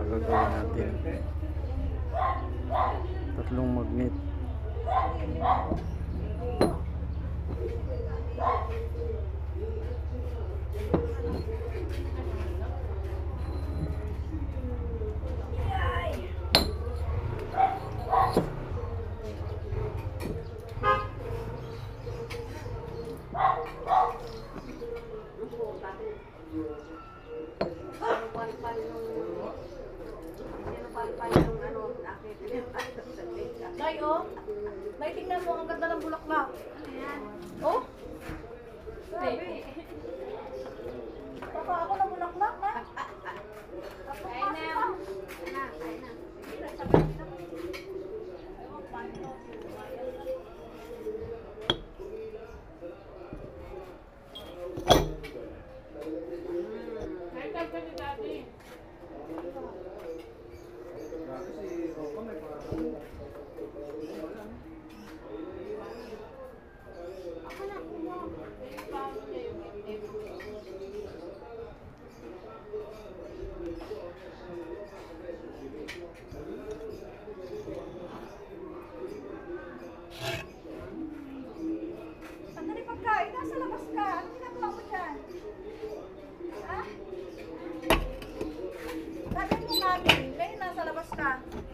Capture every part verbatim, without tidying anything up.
gagawin natin. Tatlong magnet. Day, oh. Day, tingnan mo. Ang ganda ng bulaklak. Ayan. Oh? Grabe. Papa, ako na bulaklak, na? Kain na. Kain na. Kain na. Sandali pagkain, nasa labas ka. Ano ginagawa mo dyan? Ha? Sabi mo namin, ngayon nasa labas ka.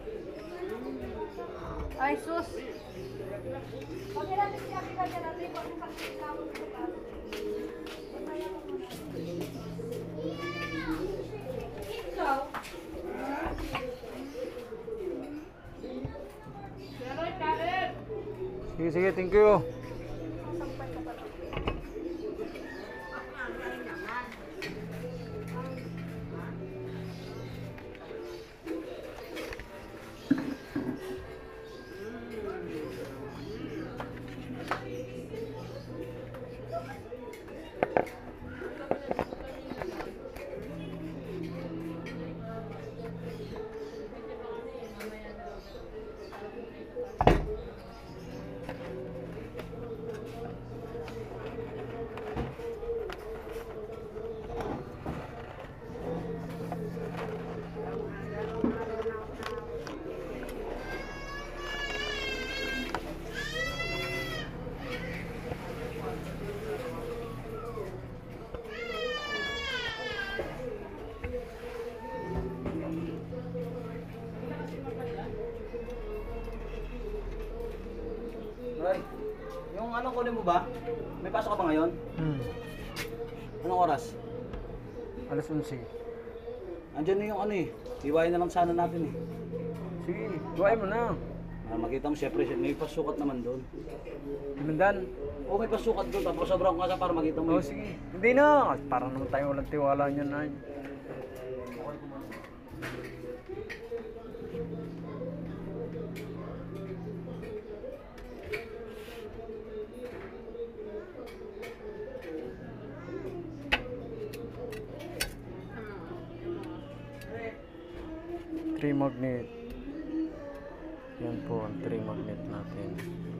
Ay, sus. Pagka natin siya, kaya natin, pag nakakita mo sa labas. Ikaw? Sige, sige, thank you. Roy, yung ano kunin mo ba? May pasok ka ba ngayon? Hmm. Anong oras? Alas onse. Andiyan na yung ano eh. Iwain na lang sana natin eh. Sige, gawain mo na. Ah, makita mo siyempre, may pasukat naman doon. Limandan. Oo, may pasukat doon. Tapos sobrang kasa para makita mo. Oh, sige. Hindi na. Parang naman tayo walang tiwala niyan na. Three magnet. Yan po ang three magnet natin.